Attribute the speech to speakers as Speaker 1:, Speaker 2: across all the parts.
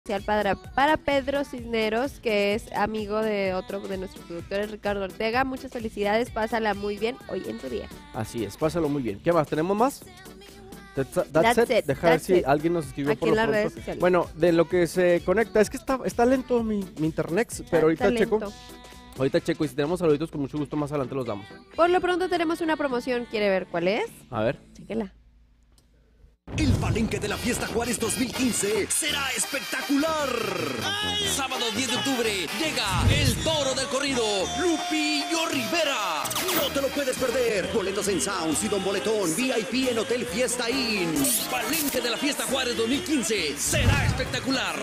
Speaker 1: para Pedro Cisneros, que es amigo de otro de nuestros productores, Ricardo Ortega. Muchas felicidades, pásala muy bien hoy en tu día.
Speaker 2: Así es, pásalo muy bien. ¿Qué más? ¿Tenemos más?
Speaker 1: That's it,
Speaker 2: Deja ver
Speaker 1: that's
Speaker 2: si
Speaker 1: it.
Speaker 2: alguien nos escribió
Speaker 1: Aquí
Speaker 2: por
Speaker 1: en
Speaker 2: lo
Speaker 1: las redes
Speaker 2: pronto.
Speaker 1: sociales.
Speaker 2: Bueno, de lo que se conecta, es que está lento mi internet, pero ahorita checo. Ahorita checo y si tenemos saluditos con mucho gusto más adelante los damos.
Speaker 1: Por lo pronto tenemos una promoción, ¿quiere ver cuál es?
Speaker 2: A ver.
Speaker 1: Chéquela.
Speaker 3: El Palenque de la Fiesta Juárez 2015 será espectacular. Sábado 10 de octubre llega el toro del corrido, Lupillo Rivera. No te lo puedes perder. Boletos en Sounds y Don Boletón, VIP en Hotel Fiesta Inn. Palenque de la Fiesta Juárez 2015 será espectacular.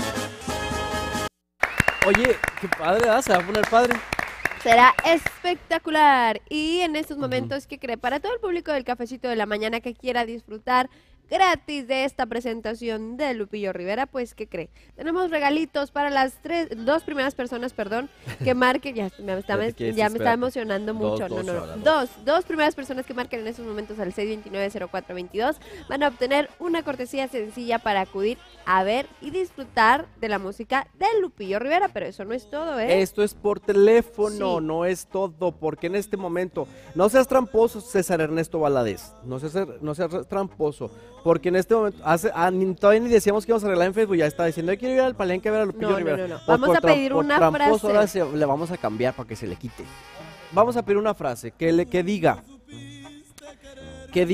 Speaker 2: Oye, qué padre, ¿verdad? Se va a poner padre.
Speaker 1: Será espectacular. Y en estos momentos, ¿qué cree? Para todo el público del Cafecito de la Mañana que quiera disfrutar gratis de esta presentación de Lupillo Rivera, pues, ¿qué cree? Tenemos regalitos para las dos primeras personas, que marquen, ya me está emocionando mucho, dos primeras personas que marquen en estos momentos al 629-0422 van a obtener una cortesía sencilla para acudir a ver y disfrutar de la música de Lupillo Rivera, pero eso no es todo, ¿eh?
Speaker 2: Esto es por teléfono,
Speaker 1: Sí.
Speaker 2: no es todo, porque en este momento, no seas tramposo, César Ernesto Valadez, no seas tramposo, porque en este momento, todavía ni decíamos que íbamos a arreglar en Facebook, ya está diciendo, yo quiero ir al Palenque a ver a Lupillo Rivera.
Speaker 1: No. Vamos a pedir una
Speaker 2: tramposo,
Speaker 1: frase.
Speaker 2: ahora le vamos a cambiar para que se le quite. Vamos a pedir una frase, que diga,
Speaker 1: ¿Y qué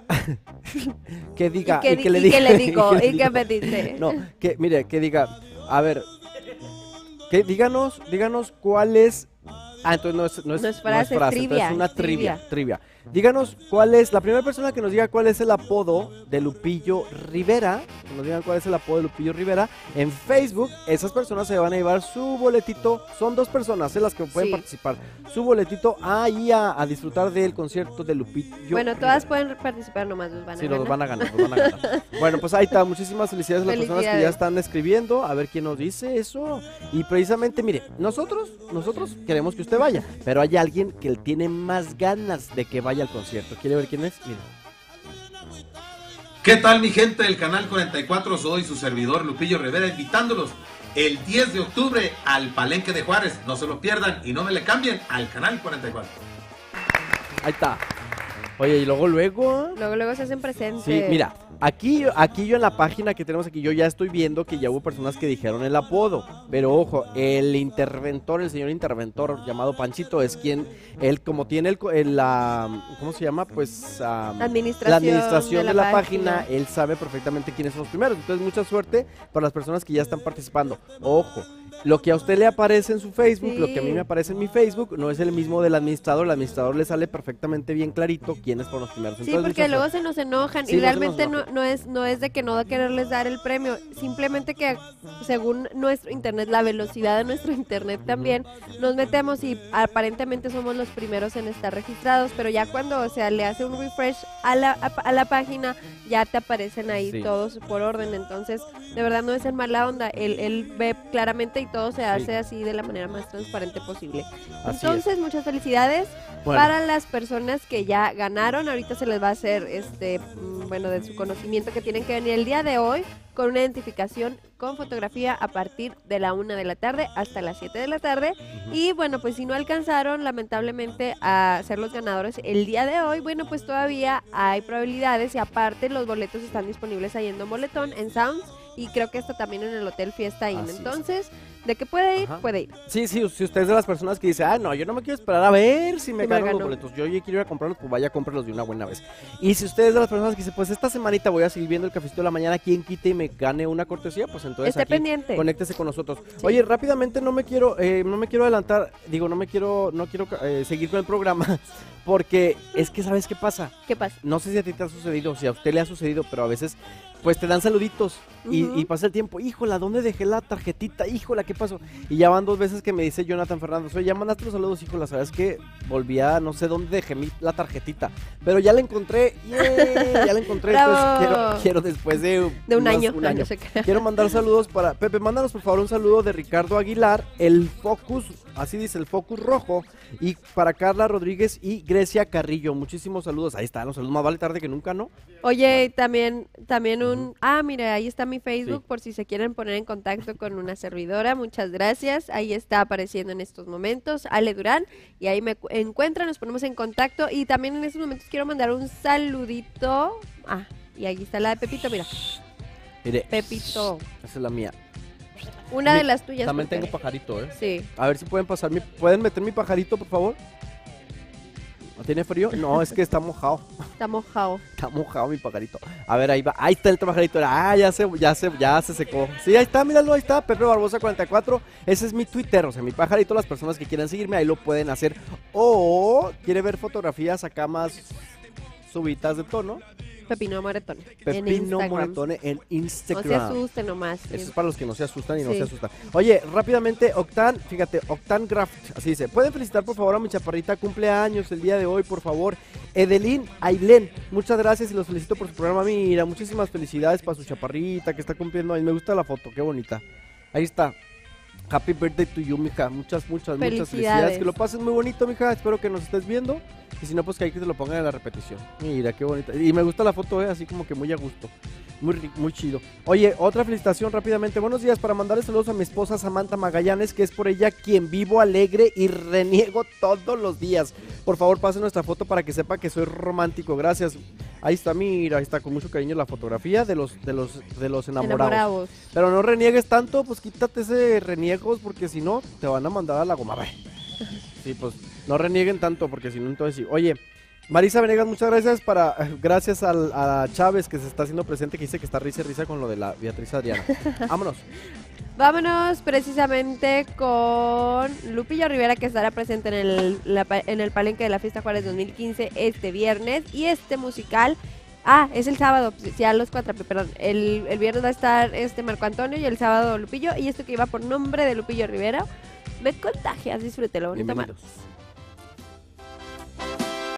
Speaker 1: le digo? ¿Y qué me dice?
Speaker 2: No, que diga, a ver, díganos cuál es. Entonces no es
Speaker 1: frase, trivia,
Speaker 2: entonces es una trivia. Díganos cuál es, la primera persona que nos diga cuál es el apodo de Lupillo Rivera, que nos digan cuál es el apodo de Lupillo Rivera, en Facebook, esas personas se van a llevar su boletito, son dos personas las que pueden participar, su boletito ahí a disfrutar del concierto de Lupillo
Speaker 1: Bueno,
Speaker 2: Rivera.
Speaker 1: Todas pueden participar, nomás los van a ganar.
Speaker 2: Sí, los van a ganar. Bueno, pues ahí está, muchísimas felicidades a las personas que ya están escribiendo, a ver quién nos dice eso. Y precisamente, mire, nosotros queremos que usted vaya, pero hay alguien que tiene más ganas de que vaya al concierto. ¿Quiere ver quién es? Mire.
Speaker 4: ¿Qué tal, mi gente del Canal 44? Soy su servidor Lupillo Rivera, invitándolos el 10 de octubre al Palenque de Juárez. No se lo pierdan y no me le cambien al Canal 44.
Speaker 2: Ahí está. Oye, y luego
Speaker 1: se hacen presentes.
Speaker 2: Sí, mira, aquí yo en la página que tenemos aquí, yo ya estoy viendo que ya hubo personas que dijeron el apodo, pero ojo, el señor interventor llamado Panchito es él como tiene ¿cómo se llama? Pues la administración de la página, él sabe perfectamente quiénes son los primeros, entonces mucha suerte para las personas que ya están participando. Ojo, lo que a usted le aparece en su Facebook, lo que a mí me aparece en mi Facebook, no es el mismo del administrador. El administrador le sale perfectamente bien clarito quiénes fueron los primeros.
Speaker 1: Entonces, porque luego se nos enojan y realmente no es de que no quererles dar el premio, simplemente que según nuestro internet, la velocidad de nuestro internet también, nos metemos y aparentemente somos los primeros en estar registrados, pero ya cuando le hace un refresh a la página, ya te aparecen ahí todos por orden. Entonces, de verdad no es en mala onda, él ve claramente y todo se hace así de la manera más transparente posible. Entonces, muchas felicidades para las personas que ya ganaron. Ahorita se les va a hacer de su conocimiento que tienen que venir el día de hoy con una identificación con fotografía a partir de la 1 de la tarde hasta las 7 de la tarde. Y bueno, pues si no alcanzaron lamentablemente a ser los ganadores el día de hoy, bueno, pues todavía hay probabilidades y aparte los boletos están disponibles ahí en Don Boletón, en Sounds, y creo que está también en el Hotel Fiesta Inn. Entonces, de que puede ir, puede ir.
Speaker 2: Sí, si usted es de las personas que dice, no, yo no me quiero esperar a ver si me gano los boletos, yo ya quiero ir a comprarlos, pues vaya, cómpralos de una buena vez. Y si usted es de las personas que dice, pues esta semanita voy a seguir viendo el Cafecito de la Mañana, quien quite y me gane una cortesía, pues entonces
Speaker 1: esté pendiente,
Speaker 2: conéctese con nosotros. Sí. Oye, rápidamente no me quiero adelantar, no quiero seguir con el programa, porque es que ¿sabes qué pasa?
Speaker 1: ¿Qué pasa?
Speaker 2: No sé si a ti te ha sucedido, si a usted le ha sucedido, pero a veces pues te dan saluditos y pasa el tiempo, híjola, ¿dónde dejé la tarjetita? Híjola, ¿qué pasó? Y ya van 2 veces que me dice Jonathan Fernández, oye, ya mandaste los saludos, híjola, ¿sabes qué? Volví a, no sé dónde dejé la tarjetita, pero ya la encontré, ya la encontré, entonces quiero después de
Speaker 1: un año.
Speaker 2: Quiero mandar saludos para, Pepe, mándanos por favor un saludo de Ricardo Aguilar, el Focus, así dice, el Focus rojo, y para Carla Rodríguez y Grecia Carrillo, muchísimos saludos, ahí están los saludos, más vale tarde que nunca, ¿no?
Speaker 1: Oye, también mira, ahí está mi Facebook, por si se quieren poner en contacto con una servidora. Muchas gracias. Ahí está apareciendo en estos momentos Ale Durán, y ahí me encuentran, nos ponemos en contacto. Y también en estos momentos quiero mandar un saludito. Y ahí está la de Pepito, mira.
Speaker 2: Mire,
Speaker 1: Pepito.
Speaker 2: esa es la mía.
Speaker 1: Una de las tuyas.
Speaker 2: También
Speaker 1: porque-
Speaker 2: tengo pajarito, ¿eh?
Speaker 1: Sí.
Speaker 2: A ver si pueden ¿pueden meter mi pajarito, por favor? ¿No tiene frío? No, es que está mojado.
Speaker 1: Está mojado.
Speaker 2: Está mojado mi pajarito. A ver, ahí va. Ahí está el pajarito. Ya se secó. Sí, ahí está, míralo, ahí está. Pepe Barbosa 44. Ese es mi Twitter. O sea, mi pajarito. Las personas que quieran seguirme, ahí lo pueden hacer. O quiere ver fotografías acá más subitas de tono.
Speaker 1: Pepino Moretone. en
Speaker 2: Pepino
Speaker 1: Instagram.
Speaker 2: Moretone en
Speaker 1: No
Speaker 2: Instagram.
Speaker 1: se asusten nomás.
Speaker 2: Eso es para los que no se asustan y no
Speaker 1: Sí.
Speaker 2: se asustan. Oye, rápidamente, Octan Graft, así dice. ¿Pueden felicitar por favor a mi chaparrita? Cumpleaños el día de hoy, por favor. Edelín Ailén, muchas gracias y los felicito por su programa. Mira, muchísimas felicidades para su chaparrita que está cumpliendo hoy. Me gusta la foto, qué bonita. Ahí está. Happy birthday to you, mija. Muchas felicidades. Que lo pases muy bonito, mija. Espero que nos estés viendo. Y si no, pues que ahí que te lo pongan en la repetición. Mira, qué bonita. Y me gusta la foto, así como que muy a gusto. Muy chido. Oye, otra felicitación rápidamente. Buenos días, para mandarle saludos a mi esposa Samantha Magallanes, que es por ella quien vivo alegre y reniego todos los días. Por favor, pasen nuestra foto para que sepa que soy romántico. Gracias. Ahí está, mira, ahí está con mucho cariño la fotografía de los enamorados. Pero no reniegues tanto, pues quítate ese reniegos, porque si no, te van a mandar a la goma. Sí, pues no renieguen tanto, porque si no, entonces sí. Oye, Marisa Venegas, muchas gracias gracias a Chávez, que se está haciendo presente, que dice que está risa con lo de la Beatriz Adriana. Vámonos.
Speaker 1: Vámonos precisamente con Lupillo Rivera, que estará presente en el palenque de la Fiesta Juárez 2015 este viernes. Y este musical, es el sábado, sí, a los 4, perdón. El viernes va a estar Marco Antonio y el sábado Lupillo. Y esto que iba por nombre de Lupillo Rivera. Me contagias, disfrútelo, bonito.
Speaker 2: Bienvenidos.